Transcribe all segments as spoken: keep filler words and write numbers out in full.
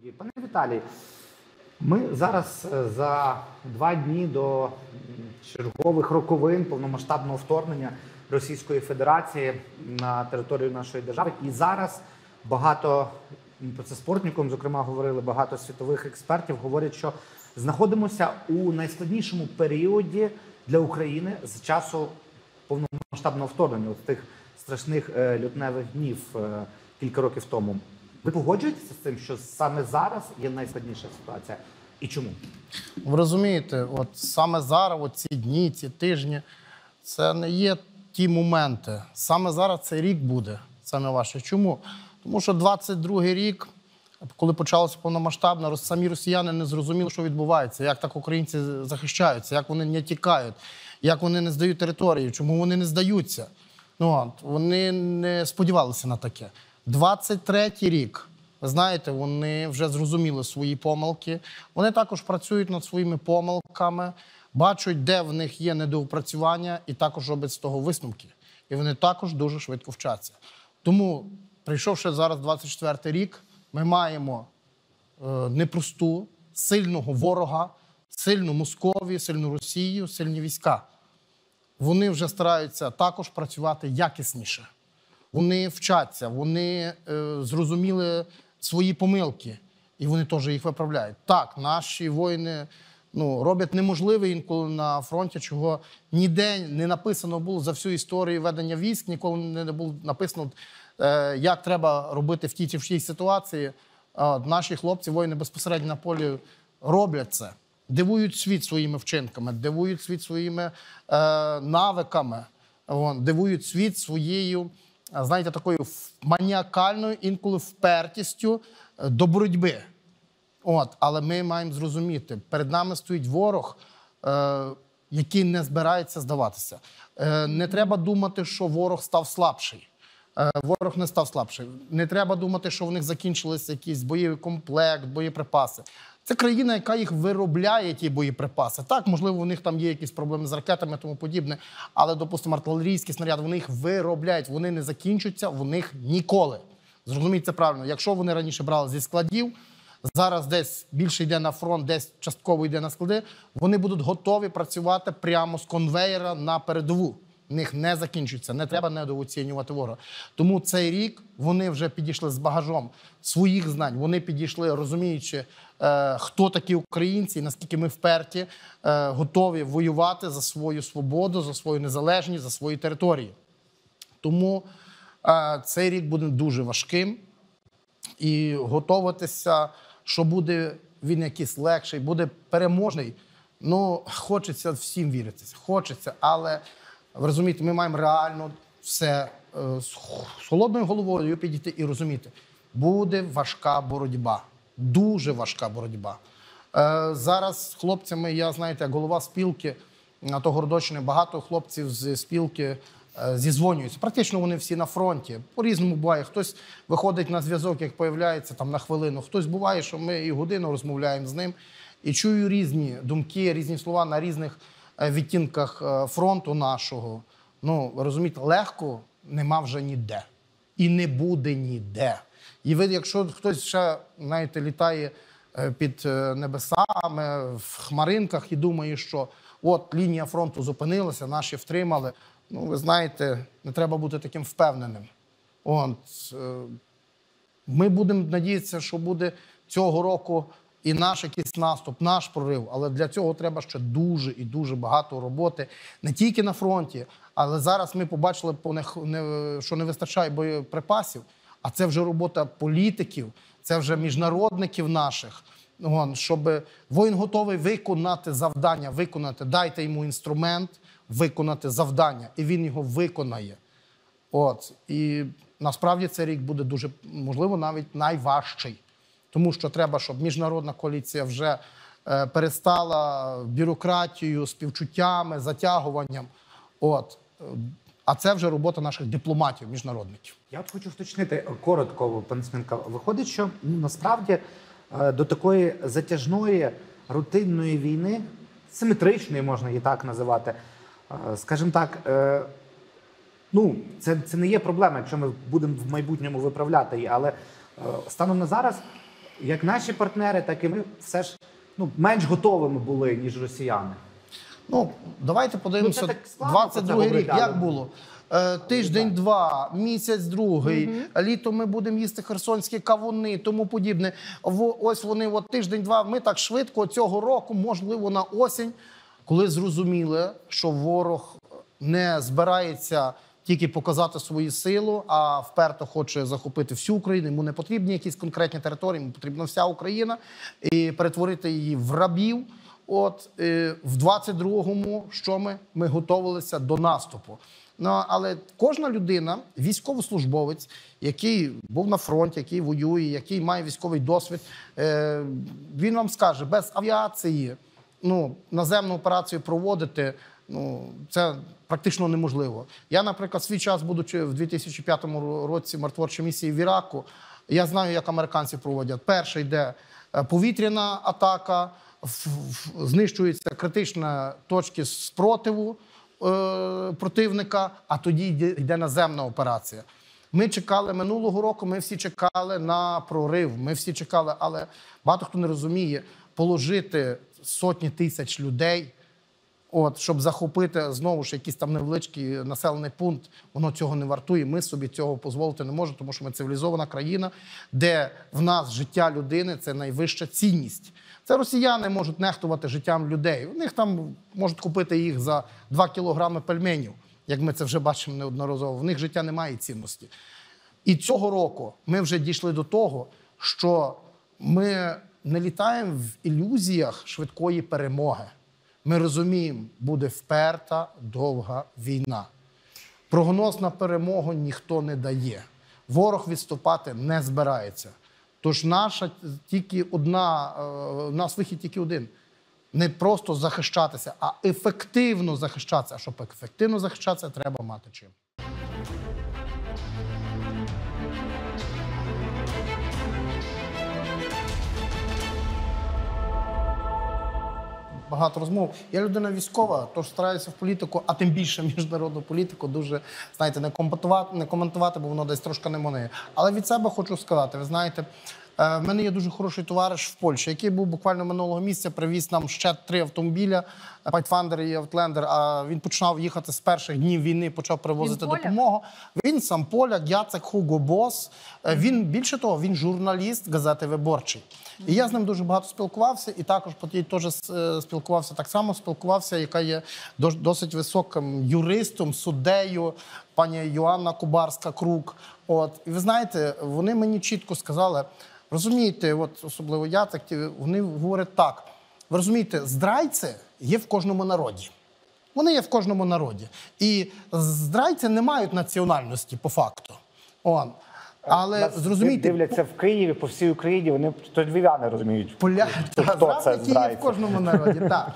Пане Віталій, ми зараз за два дні до чергових роковин повномасштабного вторгнення Російської Федерації на територію нашої держави. І зараз багато, про це спортником, зокрема, говорили, багато світових експертів говорять, що знаходимося у найскладнішому періоді для України з часу повномасштабного вторгнення, от тих страшних е, лютневих днів е, кілька років тому. Ви погоджуєтеся з тим, що саме зараз є найскладніша ситуація? І чому? Ви розумієте, от саме зараз, от ці дні, ці тижні, це не є ті моменти. Саме зараз цей рік буде, саме ваше. Чому? Тому що двадцять другий рік, коли почалося повномасштабно, самі росіяни не зрозуміли, що відбувається, як так українці захищаються, як вони не тікають, як вони не здають територію, чому вони не здаються. Ну, от, вони не сподівалися на таке. двадцять третій рік, ви знаєте, вони вже зрозуміли свої помилки. Вони також працюють над своїми помилками, бачать, де в них є недоопрацювання, і також роблять з того висновки. І вони також дуже швидко вчаться. Тому, прийшовши зараз двадцять четвертий рік, ми маємо е, непросту, сильного ворога, сильну Московію, сильну Росію, сильні війська. Вони вже стараються також працювати якісніше. Вони вчаться, вони е, зрозуміли свої помилки, і вони теж їх виправляють. Так, наші воїни ну, роблять неможливе інколи на фронті, чого ніде не написано було за всю історію ведення військ, ніколи не було написано, е, як треба робити в тій чи в тій ситуації. Е, наші хлопці, воїни безпосередньо на полі роблять це. Дивують світ своїми вчинками, дивують світ своїми е, навиками, вон, дивують світ своєю, знаєте, такою маніакальною, інколи впертістю до боротьби. От, але ми маємо зрозуміти, перед нами стоїть ворог, е, який не збирається здаватися. Е, не треба думати, що ворог став слабший. Е, ворог не став слабший. Не треба думати, що в них закінчилися якийсь бойовий комплект, боєприпаси. Це країна, яка їх виробляє, ті боєприпаси. Так, можливо, у них там є якісь проблеми з ракетами і тому подібне, але, допустимо, артилерійські снаряди, вони їх виробляють, вони не закінчуються, в них ніколи. Зрозумійте правильно, якщо вони раніше брали зі складів, зараз десь більше йде на фронт, десь частково йде на склади, вони будуть готові працювати прямо з конвейера на передову. В них не закінчується, не треба недооцінювати ворога. Тому цей рік вони вже підійшли з багажом своїх знань, вони підійшли, розуміючи, е, хто такі українці, і наскільки ми вперті, е, готові воювати за свою свободу, за свою незалежність, за свої території. Тому е, цей рік буде дуже важким, і готуватися, що буде він якийсь легший, буде переможний, ну, хочеться всім віритися, хочеться, але ви розумієте, ми маємо реально все е, з холодною головою підійти і розуміти. Буде важка боротьба. Дуже важка боротьба. Е, зараз з хлопцями, я, знаєте, голова спілки на Городоччини, багато хлопців з спілки е, зізвонюються. Практично вони всі на фронті. По-різному буває. Хтось виходить на зв'язок, як появляється там на хвилину. Хтось буває, що ми і годину розмовляємо з ним. І чую різні думки, різні слова на різних відтінках фронту нашого. Ну, ви розумієте, легко нема вже ніде. І не буде ніде. І ви, якщо хтось ще, знаєте, літає під небесами, в хмаринках і думає, що от лінія фронту зупинилася, наші втримали, ну, ви знаєте, не треба бути таким впевненим. От, ми будемо надіятися, що буде цього року і наш якийсь наступ, наш прорив. Але для цього треба ще дуже і дуже багато роботи. Не тільки на фронті, але зараз ми побачили, що не вистачає боєприпасів. А це вже робота політиків, це вже міжнародників наших. Щоб воїн готовий виконати завдання, виконати. Дайте йому інструмент, виконати завдання. І він його виконає. От. І насправді цей рік буде дуже, можливо, навіть найважчий. Тому що треба, щоб міжнародна коаліція вже е, перестала бюрократією, співчуттями, затягуванням. От. А це вже робота наших дипломатів, міжнародників. Я от хочу уточнити коротко, пане Сменка. Виходить, що ну, насправді е, до такої затяжної, рутинної війни, симетричної, можна її так називати, е, скажімо так, е, ну, це, це не є проблема, якщо ми будемо в майбутньому виправляти її, але е, станом на зараз як наші партнери, так і ми все ж ну, менш готовими були, ніж росіяни. Ну, давайте подивимося, Ну, це так складно двадцять другий про це рік, говорити, як але- було? Е, Тиждень-два, місяць другий, літо ми будемо їсти херсонські кавуни, тому подібне. В- Ось вони, от тиждень-два, ми так швидко цього року, можливо, на осінь, коли зрозуміли, що ворог не збирається тільки показати свою силу, а вперто хоче захопити всю Україну. Йому не потрібні якісь конкретні території, йому потрібна вся Україна і перетворити її в рабів. От е, в двадцять другому, що ми? Ми готувалися до наступу. Ну, але кожна людина, військовослужбовець, який був на фронті, який воює, який має військовий досвід, е, він вам скаже, без авіації ну, наземну операцію проводити, ну, це практично неможливо. Я, наприклад, свій час, будучи в дві тисячі п'ятому році миротворчій місії в Іраку, я знаю, як американці проводять. Перше йде е, повітряна атака, в- в- знищуються критичні точки спротиву е, противника, а тоді йде, йде наземна операція. Ми чекали минулого року, ми всі чекали на прорив, ми всі чекали, але багато хто не розуміє, положити сотні тисяч людей, от, щоб захопити знову ж якийсь там невеличкий населений пункт, воно цього не вартує. Ми собі цього дозволити не можемо, тому що ми цивілізована країна, де в нас життя людини – це найвища цінність. Це росіяни можуть нехтувати життям людей. У них там можуть купити їх за два кілограми пельменів, як ми це вже бачимо неодноразово. В них життя не має цінності. І цього року ми вже дійшли до того, що ми не літаємо в ілюзіях швидкої перемоги. Ми розуміємо, буде вперта, довга війна. Прогноз на перемогу ніхто не дає. Ворог відступати не збирається. Тож наша тільки одна, е, у нас вихід тільки один. Не просто захищатися, а ефективно захищатися. А щоб ефективно захищатися, треба мати чим. Багато розмов. Я людина військова, тож стараюся в політику, а тим більше міжнародну політику, дуже, знаєте, не коментувати, не коментувати, бо воно десь трошки не моне. Але від себе хочу сказати, ви знаєте, е, в мене є дуже хороший товариш в Польщі, який був буквально минулого місяця, привіз нам ще три автомобіля, Pathfinder і Outlander, а він починав їхати з перших днів війни, почав привозити Він поляк? допомогу. Він сам поляк, Яцек Хуго Бос. Е, Він, більше того, він журналіст газети «Виборчий». І я з ним дуже багато спілкувався, і також по тій теж е, спілкувався, так само спілкувався, яка є дос- досить високим юристом, суддею, пані Йоанна Кубарська-Крук. От. І ви знаєте, вони мені чітко сказали, розумієте, от особливо Яцек, ті- вони говорять так, ви розумієте, здрайці є в кожному народі. Вони є в кожному народі. І здрайці не мають національності по факту. Он. Але Нас зрозумійте, дивляться в Києві, по всій Україні, вони то львів'яни розуміють. Поля... хто Та, це зрадники є здрайці. в кожному народі, так.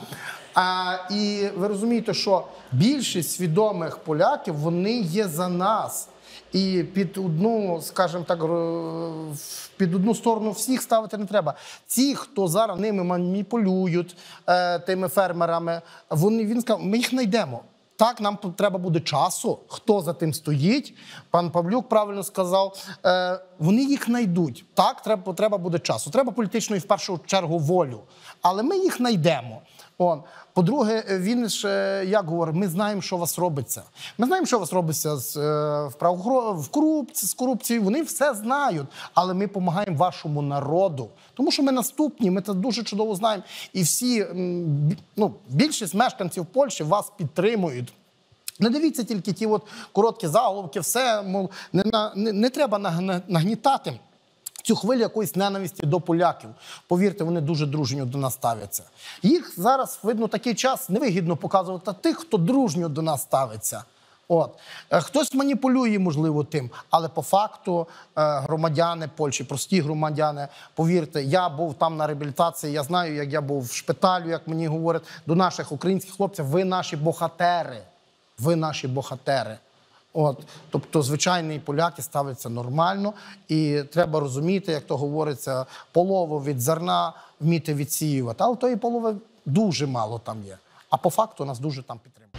А, і ви розумієте, що більшість свідомих поляків, вони є за нас. І під одну, скажімо так, ро- під одну сторону всіх ставити не треба. Ті, хто зараз ними маніпулюють, е, тими фермерами, вони, він сказав, ми їх знайдемо. Так, нам тут треба буде часу, хто за тим стоїть. Пан Павлюк правильно сказав, е, вони їх знайдуть. Так, треба, треба буде часу. Треба політичної, в першу чергу, волю. Але ми їх знайдемо. Он. По-друге, він ж, е, як говорить, ми знаємо, що у вас робиться. Ми знаємо, що у вас робиться з, е, в, правоохоро- в корупції, з корупцією. Вони все знають. Але ми допомагаємо вашому народу. Тому що ми наступні, ми це дуже чудово знаємо. І всі, м, бі- ну, більшість мешканців Польщі вас підтримують. Не дивіться тільки ті от короткі заголовки, все, мов, не, на- не, не треба нагна- нагнітати цю хвилю якоїсь ненависті до поляків. Повірте, вони дуже дружньо до нас ставляться. Їх зараз, видно, такий час невигідно показувати тих, хто дружньо до нас ставиться. От. Е, Хтось маніпулює, можливо, тим, але по факту е, громадяни Польщі, прості громадяни, повірте, я був там на реабілітації, я знаю, як я був в шпиталю, як мені говорять, до наших українських хлопців, ви наші богатери, ви наші богатери. От, тобто, звичайні поляки ставляться нормально, і треба розуміти, як то говориться, полову від зерна вміти відсіювати. А у тої полови дуже мало там є. А по факту нас дуже там підтримують.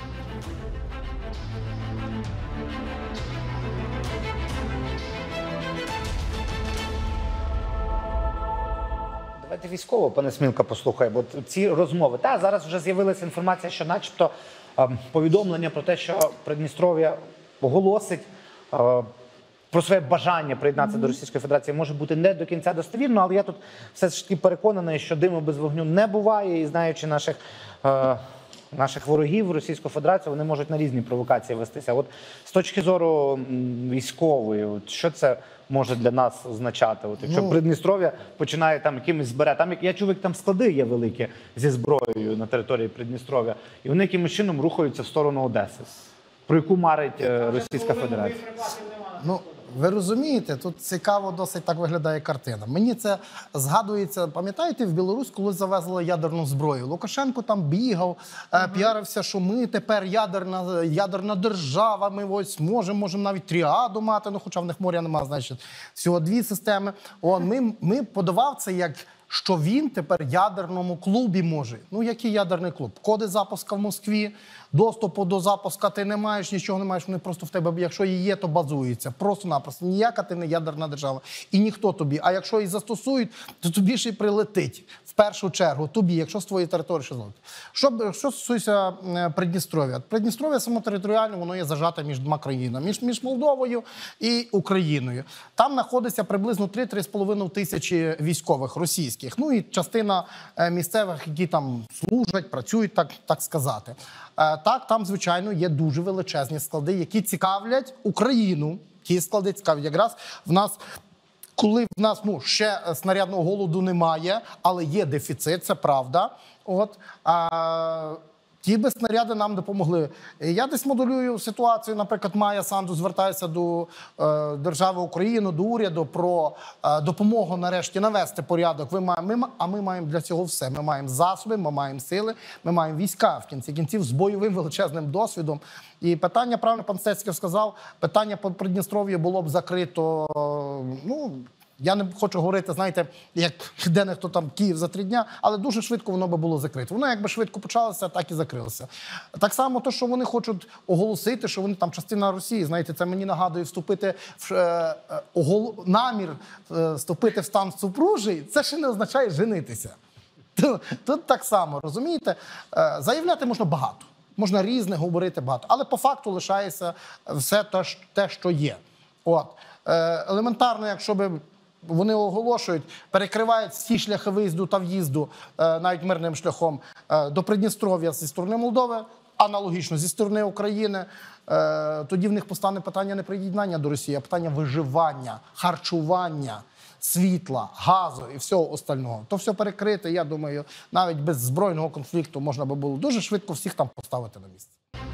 Давайте військово, пане Смілка, послухаємо. Бо ці розмови. Та, зараз вже з'явилася інформація, що начебто е, повідомлення про те, що Придністров'я оголосить е, про своє бажання приєднатися mm-hmm. до Російської Федерації, може бути не до кінця достовірно, але я тут все ж таки переконаний, що диму без вогню не буває, і знаючи наших, е, наших ворогів Російської Федерації, вони можуть на різні провокації вестися. От з точки зору м, військової, от, що це може для нас означати? От, якщо ну, Придністров'я починає там якимось збирати, там, я чув, як там склади є великі зі зброєю на території Придністров'я, і вони якимось чином рухаються в сторону Одеси, про яку марить е, Російська Федерація. Ну, ви розумієте, тут цікаво досить так виглядає картина. Мені це згадується, пам'ятаєте, в Білорусь коли завезли ядерну зброю. Лукашенко там бігав, uh-huh. піарився, що ми тепер ядерна, ядерна держава, ми ось можемо, можемо навіть тріаду мати, ну хоча в них моря немає, значить, всього дві системи. О, ми, ми подавав це як, що він тепер в ядерному клубі може. Ну, який ядерний клуб? Коди запуска в Москві, доступу до запуска ти не маєш, нічого не маєш, вони просто в тебе, якщо і є, то базуються. Просто-напросто. Ніяка ти не ядерна держава. І ніхто тобі. А якщо і застосують, то тобі ще й прилетить. В першу чергу тобі, якщо з твоєї території що зловити. Що, що стосується Придністров'я? Придністров'я самотериторіально, воно є зажате між двома країнами. Між, між Молдовою і Україною. Там знаходиться приблизно три-три з половиною тисячі військових російських. Ну і частина місцевих, які там служать, працюють, так, так сказати. Так, там, звичайно, є дуже величезні склади, які цікавлять Україну. Ті склади цікавлять якраз в нас, коли в нас ну, ще снарядного голоду немає, але є дефіцит, це правда. От, а, ті би снаряди нам допомогли. Я десь моделюю ситуацію, наприклад, Майя Санду звертається до е, держави України, до уряду про е, допомогу нарешті навести порядок. Ви має, ми, а ми маємо для цього все. Ми маємо засоби, ми маємо сили, ми маємо війська, в кінці кінців, з бойовим величезним досвідом. І питання, правильно пан Стецький сказав, питання по Придністров'ю було б закрито, ну, я не хочу говорити, знаєте, як де хто там Київ за три дня, але дуже швидко воно би було закрите. Воно якби швидко почалося, так і закрилося. Так само те, що вони хочуть оголосити, що вони там частина Росії, знаєте, це мені нагадує вступити в е, огол... намір е, вступити в стан супружий, це ще не означає женитися. Тут, тут так само, розумієте? Е, заявляти можна багато, можна різне говорити багато, але по факту лишається все те, те що є. От. Е, елементарно, якщо би вони оголошують, перекривають всі шляхи виїзду та в'їзду, навіть мирним шляхом, до Придністров'я зі сторони Молдови, аналогічно зі сторони України, тоді в них постане питання не приєднання до Росії, а питання виживання, харчування, світла, газу і всього остального. То все перекрите, я думаю, навіть без збройного конфлікту можна би було дуже швидко всіх там поставити на місце.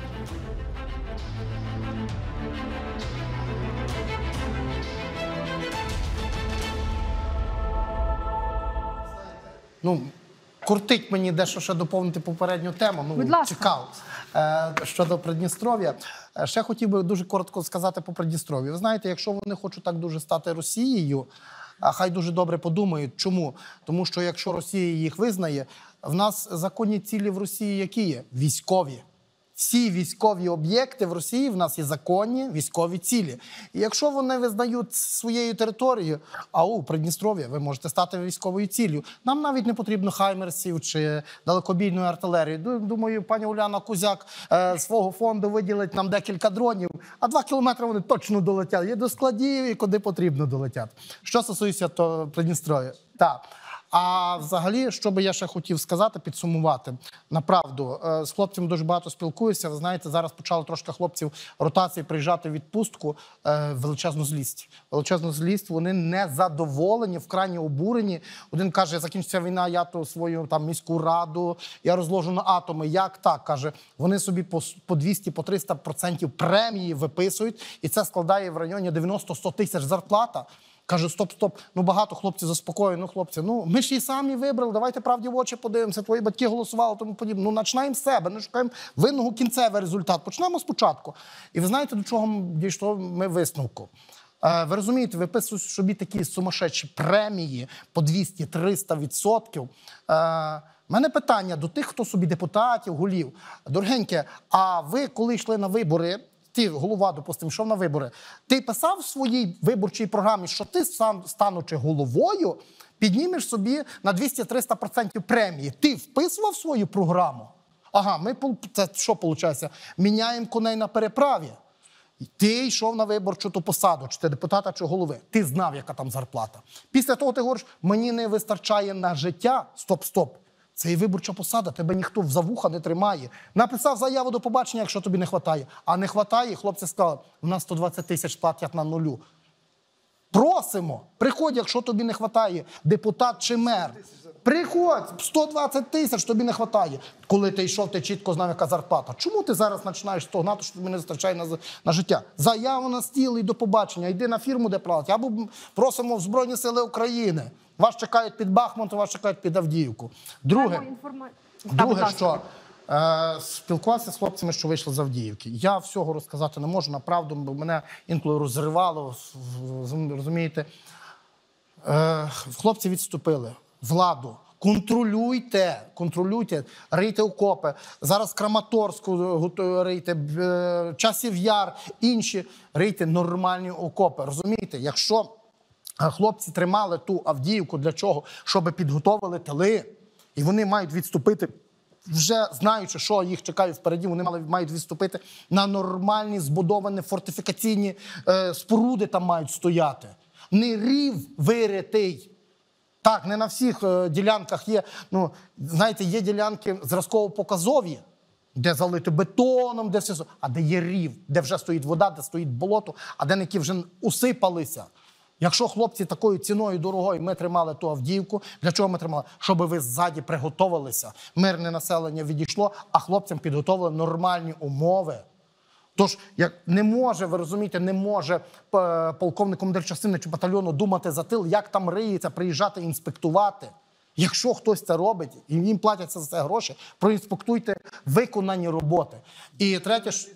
Ну, кортить мені дещо ще доповнити попередню тему. Ну, будь ласка. Цікаво. Е, щодо Придністров'я. Е, ще хотів би дуже коротко сказати по Придністров'ю. Ви знаєте, якщо вони хочуть так дуже стати Росією, а хай дуже добре подумають. Чому? Тому що якщо Росія їх визнає, в нас законні цілі в Росії які є? Військові. Всі військові об'єкти в Росії в нас є законні військові цілі. І якщо вони визнають своєю територією, а у Придністров'я ви можете стати військовою ціллю. Нам навіть не потрібно хаймерсів чи далекобійної артилерії. Думаю, пані Уляна Кузяк е, свого фонду виділить нам декілька дронів, а два кілометри вони точно долетять. Є до складів і куди потрібно долетять. Що стосується то Придністров'я? Так. А взагалі, що би я ще хотів сказати, підсумувати, направду, з хлопцями дуже багато спілкуюся. Ви знаєте, зараз почали трошки хлопців ротації приїжджати в відпустку. Величезну злість. Величезну злість, вони не задоволені, вкрайні обурені. Один каже, закінчиться війна, я то свою там міську раду, я розложу на атоми. Як так? Каже, вони собі по двісті, по триста відсотків премії виписують, і це складає в районі дев'яносто-сто тисяч зарплата. Каже, стоп, стоп, ну багато хлопців заспокоює, ну хлопці, ну ми ж її самі вибрали, давайте правді в очі подивимося, твої батьки голосували, тому подібне. Ну починаємо з себе, не шукаємо винного кінцевий результат, почнемо спочатку. І ви знаєте, до чого дійшло ми висновку? Ви розумієте, виписують собі такі сумасшедші премії по двісті-триста відсотків. У мене питання до тих, хто собі депутатів, голів. Дорогеньке, а ви коли йшли на вибори, ти, голова, допустимо, йшов на вибори, ти писав в своїй виборчій програмі, що ти сам, станучи головою, піднімеш собі на двісті-триста відсотків премії. Ти вписував свою програму? Ага, ми, це що виходить? Міняємо коней на переправі. Ти йшов на виборчу ту посаду, чи ти депутата, чи голови. Ти знав, яка там зарплата. Після того ти говориш, мені не вистачає на життя. Стоп-стоп. Це і виборча посада, тебе ніхто за вуха не тримає. Написав заяву до побачення, якщо тобі не вистачає. А не вистачає, хлопці сказали, в нас сто двадцять тисяч платять на нулю. Просимо, приходь, якщо тобі не вистачає, депутат чи мер. Приходь, сто двадцять тисяч тобі не вистачає. Коли ти йшов, ти чітко знав, яка зарплата. Чому ти зараз починаєш стогнати, що тобі не вистачає на, на життя? Заяву на стіл і до побачення. Йди на фірму, де платять. Або просимо в Збройні Сили України. Вас чекають під Бахмут, вас чекають під Авдіївку. Друге, друге що е, спілкувався з хлопцями, що вийшли з Авдіївки. Я всього розказати не можу, направду, бо мене інколи розривало, розумієте. Е, хлопці відступили. Владу, контролюйте, контролюйте, рийте окопи. Зараз Краматорську рийте, Часів Яр, інші рийте нормальні окопи. Розумієте, якщо хлопці тримали ту Авдіївку для чого? Щоб підготовили тили, і вони мають відступити, вже знаючи, що їх чекає впереді, вони мають відступити на нормальні збудовані фортифікаційні е, споруди там мають стояти. Не рів виритий. Так, не на всіх е, ділянках є, ну, знаєте, є ділянки зразково-показові, де залити бетоном, де все, а де є рів, де вже стоїть вода, де стоїть болото, а де які вже усипалися. Якщо хлопці такою ціною дорогою ми тримали ту Авдіївку, для чого ми тримали? Щоб ви ззаді приготовилися. Мирне населення відійшло, а хлопцям підготовили нормальні умови. Тож, як не може, ви розумієте, не може полковник командир частини чи батальйону думати за тил, як там риється, приїжджати, інспектувати. Якщо хтось це робить, і їм платяться за це гроші, проінспектуйте виконані роботи. І третє, ж...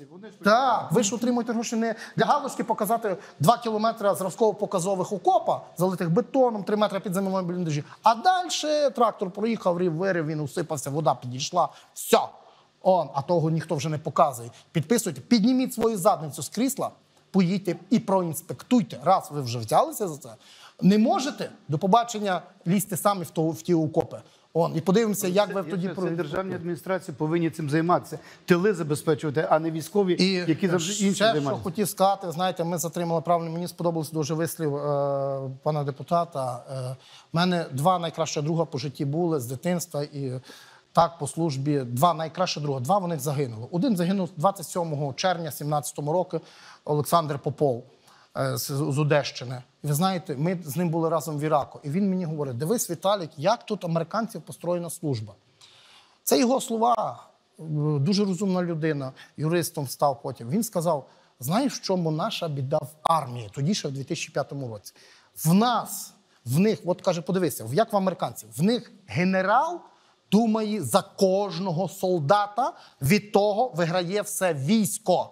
так, ви ж отримуєте гроші не для галочки показати два кілометри зразково-показових окопа, залитих бетоном, три метри під земельної бліндажі, а далі трактор проїхав, рів, вирив, він усипався, вода підійшла, все. Он, а того ніхто вже не показує. Підписуйте, підніміть свою задницю з крісла, поїдьте і проінспектуйте. Раз ви вже взялися за це, не можете, до побачення, лізьте самі в, то, в ті окопи. Он, і подивимося, як ви тоді... Це державні адміністрації повинні цим займатися. Тили забезпечувати, а не військові, і які завжди інші ще, займаються. що хотів сказати, знаєте, ми затримали правильно, мені сподобався дуже вислів е, пана депутата. Е, в мене два найкращі друга по житті були з дитинства і... Так, по службі, два найкраще друга, два вони загинули. Один загинув двадцять сьомого червня сімнадцятого року, Олександр Попов з, з Одещини. І ви знаєте, ми з ним були разом в Іраку. І він мені говорить, дивись, Віталік, як тут американців построєна служба. Це його слова, дуже розумна людина, юристом став потім. Він сказав, знаєш, в чому наша біда в армії, тоді ще в дві тисячі п'ятому році. В нас, в них, от каже, подивися, як в американців, в них генерал думає за кожного солдата, від того виграє все військо.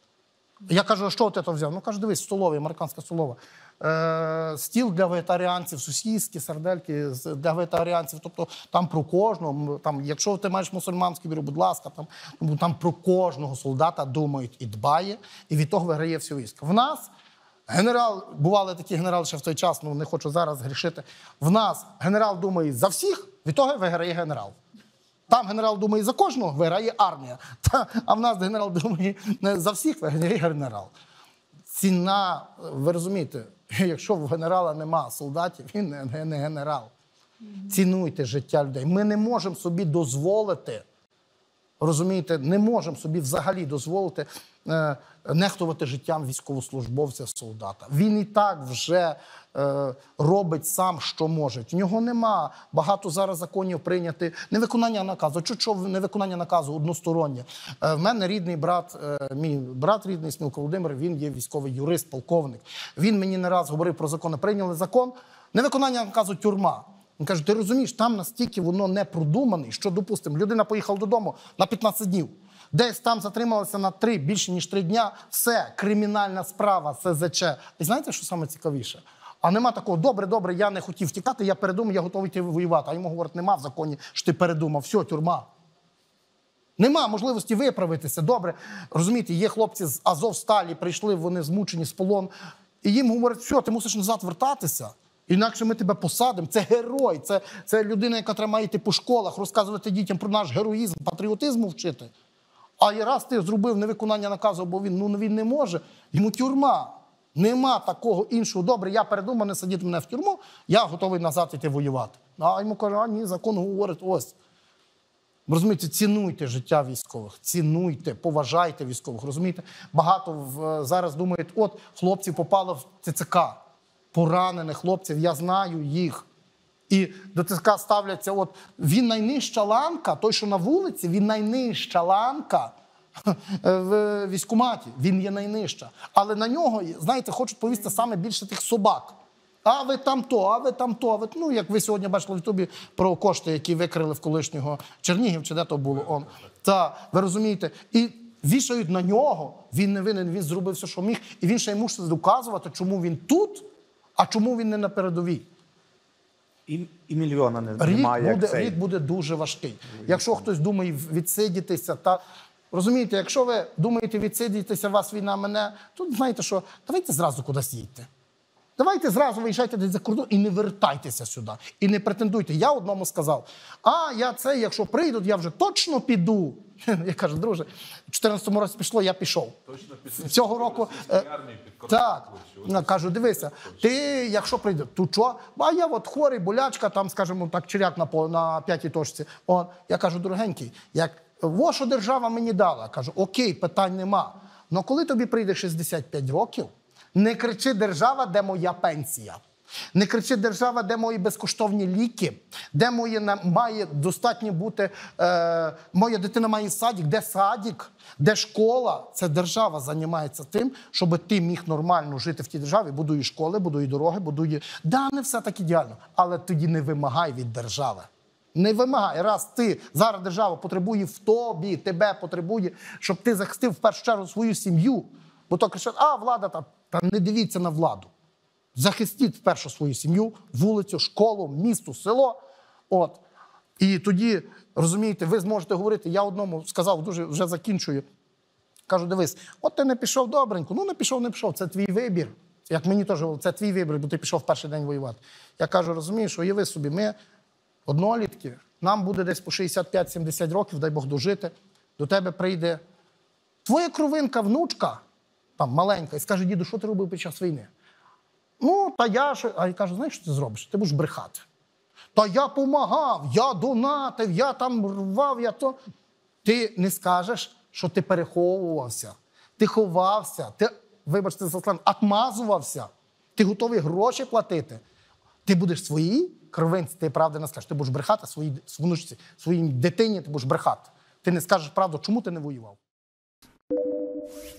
Я кажу, а що ти то взяв? Ну, каже, дивись, столові, американська столова. Е, стіл для вегетаріанців, сосиски, сардельки для вегетаріанців. Тобто там про кожного, там, якщо ти маєш мусульманський віру, будь ласка, там, там про кожного солдата думають і дбає, і від того виграє все військо. В нас генерал, бували такі генерали ще в той час, ну не хочу зараз грішити, в нас генерал думає за всіх, від того виграє генерал. Там генерал думає за кожного, виграє армія. Та, а в нас генерал думає за всіх, виграє генерал. Ціна, ви розумієте, якщо в генерала нема солдатів, він не, не генерал. Цінуйте життя людей. Ми не можемо собі дозволити, розумієте, не можемо собі взагалі дозволити е, нехтувати життям військовослужбовця, солдата. Він і так вже е, робить сам, що може. В нього нема багато зараз законів прийняти. Невиконання наказу. Чого невиконання наказу одностороннє? Е, в мене рідний брат, е, мій брат рідний, Смілко Володимир, він є військовий юрист, полковник. Він мені не раз говорив про закони. Прийняли закон, невиконання наказу – тюрма. Він каже, ти розумієш, там настільки воно не продумане, що, допустимо, людина поїхала додому на п'ятнадцять днів, десь там затрималася на три, більше ніж три дня, все, кримінальна справа, С З Ч. І знаєте, що саме цікавіше? А нема такого, добре, добре, я не хотів втікати, я передумав, я готовий йти воювати. А йому говорять, нема в законі, що ти передумав, все, тюрма. Нема можливості виправитися, добре. Розумієте, є хлопці з Азовсталі, прийшли, вони змучені з полон, і їм говорять, все, ти мусиш назад вертатися. Інакше ми тебе посадимо. Це герой, це, це людина, яка треба йти по школах, розказувати дітям про наш героїзм, патріотизму вчити. А і раз ти зробив невиконання наказу, бо він, ну, він не може, йому тюрма. Нема такого іншого. Добре, я передумав, не садити мене в тюрму, я готовий назад йти воювати. А йому каже, а ні, закон говорить, ось. Розумієте, цінуйте життя військових, цінуйте, поважайте військових, розумієте? Багато в, зараз думають, от, хлопці попали в ТЦК, поранених хлопців, я знаю їх. І до ТЦК ставляться, от, він найнижча ланка, той, що на вулиці, він найнижча ланка в військкоматі, він є найнижча. Але на нього, знаєте, хочуть повісти саме більше тих собак. А ви там то, а ви там то. А ви... Ну, як ви сьогодні бачили в Ютубі про кошти, які викрили в колишнього Чернігів, чи де то було. Он. Та, ви розумієте? І вішають на нього, він не винен, він зробив все, що міг. І він ще й мусить доказувати, чому він тут, а чому він не на передовій. І, і мільйона не Рік немає, як буде, цей. рік буде дуже важкий. Якщо хтось думає відсидітися, та розумієте, якщо ви думаєте відсидітися, вас війна мене, то знаєте що, давайте зразу кудись їдьте. Давайте зразу виїжджайте десь за кордон і не вертайтеся сюди. І не претендуйте. Я одному сказав, а я це, якщо прийдуть, я вже точно піду. Я кажу, друже, в чотирнадцятому році пішло, я пішов. Цього року, е, так, я кажу, дивися, ти, якщо прийде, то що? А я от хворий, болячка, там, скажімо, так, черяк на, по- на п'ятій точці. О, я кажу, дорогенький, як, во що держава мені дала? Кажу, окей, питань нема. Но коли тобі прийде шістдесят п'ять років, не кричи держава, де моя пенсія. Не кричи держава, де мої безкоштовні ліки, де моє на- має достатньо бути, е, моя дитина має садик, де садик, де школа. Це держава займається тим, щоб ти міг нормально жити в тій державі, будує школи, будує дороги, будує... Да, не все так ідеально, але тоді не вимагай від держави. Не вимагай. Раз ти, зараз держава потребує в тобі, тебе потребує, щоб ти захистив в першу чергу свою сім'ю. Бо то кричать, а влада, та, та не дивіться на владу. Захистіть вперше свою сім'ю, вулицю, школу, місто, село. От. І тоді, розумієте, ви зможете говорити, я одному сказав, дуже вже закінчую. Кажу, дивись, от ти не пішов добренько, ну не пішов, не пішов, це твій вибір. Як мені теж говорили, це твій вибір, бо ти пішов в перший день воювати. Я кажу, розумієш, уяви собі, ми однолітки, нам буде десь по шістдесят п'ять сімдесят років, дай Бог дожити, до тебе прийде твоя кровинка, внучка, там маленька, і скаже, діду, що ти робив під час війни? Ну, та я ж... А я кажу, знаєш, що ти зробиш? Ти будеш брехати. Та я помагав, я донатив, я там рвав, я то... Ти не скажеш, що ти переховувався, ти ховався, ти, вибачте за сленг, отмазувався, ти готовий гроші платити. Ти будеш своїй кровинці, ти правди не скажеш. Ти будеш брехати своїй внучці, своїй дитині, ти будеш брехати. Ти не скажеш правду, чому ти не воював.